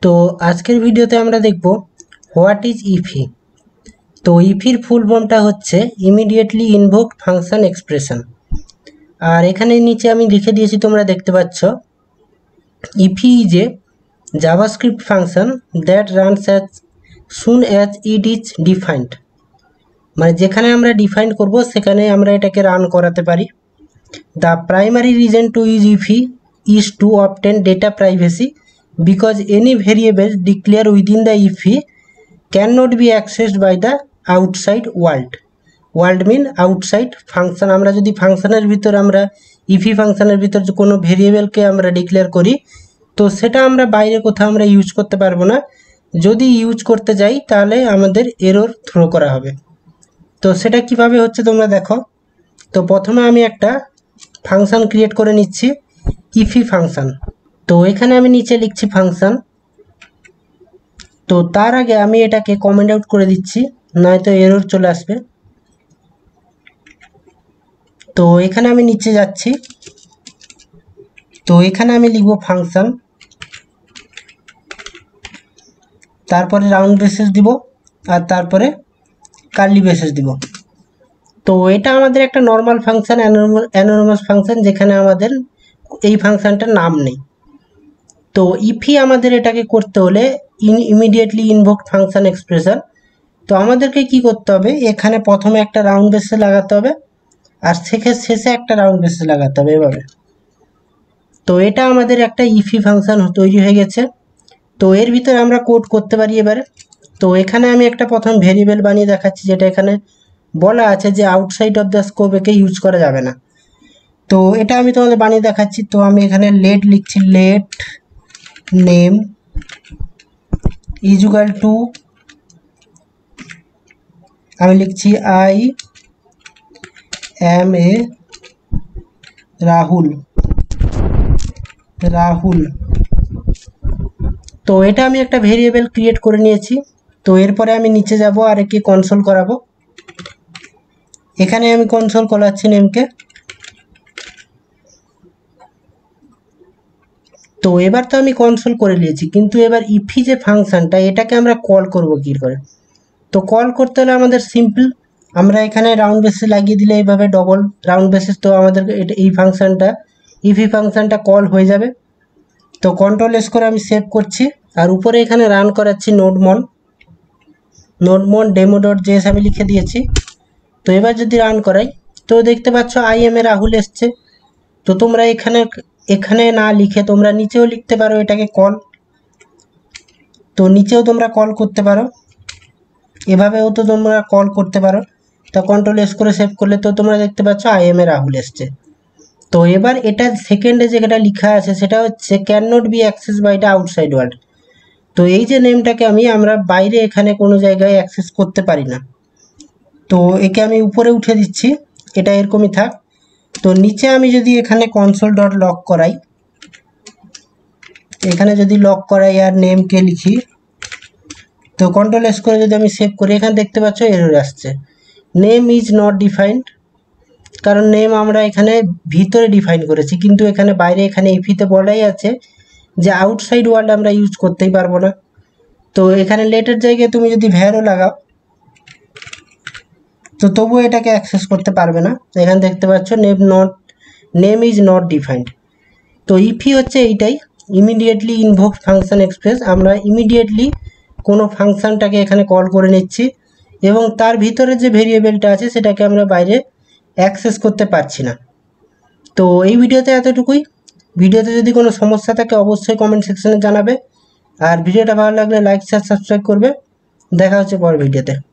তো আজকের ভিডিওতে আমরা দেখব হোয়াট ইজ ইফি। তো ইফির ফুল ফর্মটা হচ্ছে ইমিডিয়েটলি ইনভোকড ফাংশন এক্সপ্রেশন। আর এখানে নিচে আমি লিখে দিয়েছি, তোমরা দেখতে পাচ্ছ, IIFE is a JavaScript function that runs as soon as it is defined. মানে যেখানে আমরা ডিফাইন করব সেখানে আমরা এটাকে রান করাতে পারি। The primary reason to use IIFE is to obtain data privacy because any variable declared within the IFI cannot be accessed by the outside world. World mean outside function। আমরা যদি ফাংশনের ভিতর আমরা ইফি ফাংশনের ভিতর যে কোনো ভেরিয়েবলকে আমরা ডিক্লেয়ার করি, তো সেটা আমরা বাইরে কোথাও আমরা ইউজ করতে পারবো না। যদি ইউজ করতে যাই তাহলে আমাদের এরর থ্রো করা হবে। তো সেটা কিভাবে হচ্ছে তোমরা দেখো। তো প্রথমে আমি একটা ফাংশন ক্রিয়েট করে নিচ্ছি, ইফি ফাংশন। তো এখানে আমি নিচে লিখছি ফাংশন। তো তার আগে আমি এটাকে কমেন্ট আউট করে দিচ্ছি, নয়তো এরর চলে আসবে। তো এখানে আমি নিচে যাচ্ছি, তো এখানে আমি লিখব ফাংশন, তারপরে রাউন্ড ব্রেসেস দিব আর তারপরে কার্লি ব্রেসেস দিব। তো এটা আমাদের একটা নর্মাল ফাংশন, অ্যানোনিমাস ফাংশন, যেখানে আমাদের এই ফাংশনটার নাম নেই। তো ইফি আমাদের এটাকে করতে হলে ইমিডিয়েটলি ইনভোকড ফাংশন এক্সপ্রেশন। তো আমাদেরকে কি করতে হবে, এখানে প্রথমে একটা রাউন্ড বেসে লাগাতে হবে আর শেষে একটা রাউন্ড বেসে লাগাতে হবে এভাবে। তো এটা আমাদের একটা ইফি ফাংশন তৈরি হয়ে গেছে। তো এর ভিতরে আমরা কোড করতে পারি এবারে। তো এখানে আমি একটা প্রথম ভেরিয়েবল বানিয়ে দেখাচ্ছি, যেটা এখানে বলা আছে যে আউটসাইড অফ দ্য স্কোপ একে ইউজ করা যাবে না। তো এটা আমি তোমাদের বানিয়ে দেখাচ্ছি। তো আমি এখানে লেট লিখছি, let name is equal to, আমি লিখছি আই এম এ রাহুল। তো এটা আমি একটা ভেরিয়েবল ক্রিয়েট করে নিয়েছি। তো এরপরে আমি নিচে যাব আর একে কনসোল করাবো। এখানে আমি কনসোল করাচ্ছি নেমকে। তো এবার তো আমি কনসোল করে নিয়েছি, কিন্তু এবার ইফি যে ফাংশনটা এটাকে আমরা কল করব কী করে। তো কল করতে হলে আমাদের সিম্পল, আমরা এখানে রাউন্ড বেসিস লাগিয়ে দিলে এইভাবে ডবল রাউন্ড বেসিস, তো আমাদের এই ফাংশনটা ইফি ফাংশনটা কল হয়ে যাবে। তো কন্ট্রোল এস করে আমি সেভ করছি আর উপরে এখানে রান করাচ্ছি নোডমন ডেমো.js আমি লিখে দিয়েছি। তো এবার যদি রান করাই, তো দেখতে পাচ্ছ আই এম এ রাহুল এসছে। তো তোমরা এখানে না লিখে তোমরা নিচেও লিখতে পারো এটাকে কল। তো নিচেও তোমরা কল করতে পারো, এভাবেও তো তোমরা কল করতে পারো। তো কন্ট্রোল এস করে সেভ করলে তো তোমরা দেখতে পাচ্ছ আই এম এ রাহুল এসছে। তো এবার এটা সেকেন্ডে যেটা লেখা আছে সেটা হচ্ছে can not be access by the outside world. তো এই যে নেমটাকে আমরা বাইরে এখানে কোনো জায়গায় অ্যাক্সেস করতে পারি না। তো একে আমি উপরে উঠে দিচ্ছি, এটা এরকমই থাক। তো নিচে আমি যদি এখানে কনসোল ডট লক করাই, এখানে যদি লক করাই আর নেমকে লিখি, তো কন্ট্রোল এস করে যদি আমি সেভ করি, এখানে দেখতে পাচ্ছ এরর আসছে, নেম ইজ নট ডিফাইন্ড। কারণ নেম আমরা এখানে ভিতরে ডিফাইন করেছি, কিন্তু এখানে বাইরে এখানে ইফিতে বলাই আছে যে আউটসাইড ওয়ার্ল্ড আমরা ইউজ করতেই পারবো না। তো এখানে লেটের জায়গায় তুমি যদি ভ্যারও লাগাও তো তবুও এটাকে অ্যাক্সেস করতে পারবে না। এখানে দেখতে পাচ্ছ নেম ইজ নট ডিফাইন্ড। তো ইফি হচ্ছে এইটাই, ইমিডিয়েটলি ইনভোকড ফাংশন এক্সপ্রেস। আমরা ইমিডিয়েটলি কোনো ফাংশনটাকে এখানে কল করে নিচ্ছি এবং তার ভিতরে যে ভেরিয়েবলটা আছে সেটাকে আমরা বাইরে অ্যাক্সেস করতে পারছি না। তো এই ভিডিওতে এতটুকুই। ভিডিওতে যদি কোনো সমস্যা থাকে অবশ্যই কমেন্ট সেকশনে জানাবে। আর ভিডিওটা ভালো লাগলে লাইক শেয়ার সাবস্ক্রাইব করবে। দেখা হচ্ছে পরের ভিডিওতে।